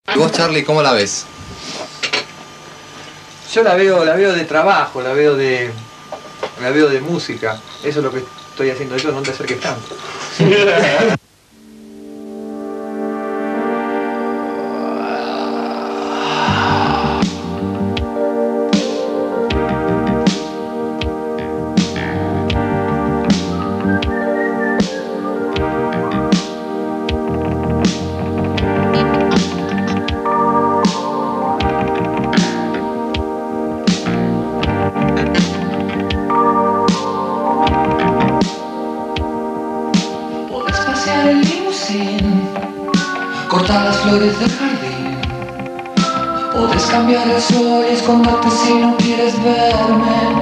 ¿Y vos, Charlie, cómo la ves? Yo la veo de trabajo, la veo de música. Eso es lo que estoy haciendo yo, no te acerques tanto. El limusín, cortar las flores del jardín. Podés cambiar el sol y esconderte si no quieres verme.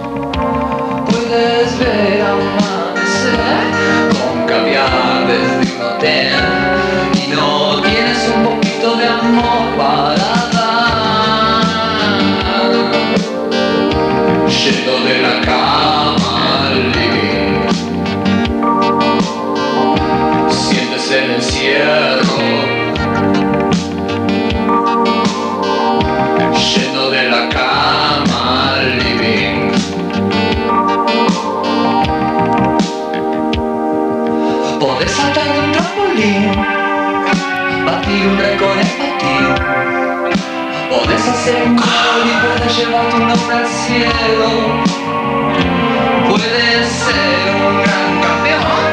Puedes ver amanecer con caviar desde un hotel. Y no tienes un poquito de amor para dar. Yendo de la cama al living, sientes el encierro. Yendo de la cama al living, podés saltar de un trampolín, batir un récord en patín. Podés hacer un gol y puedes llevar tu nombre al cielo. Puedes ser un gran campeón.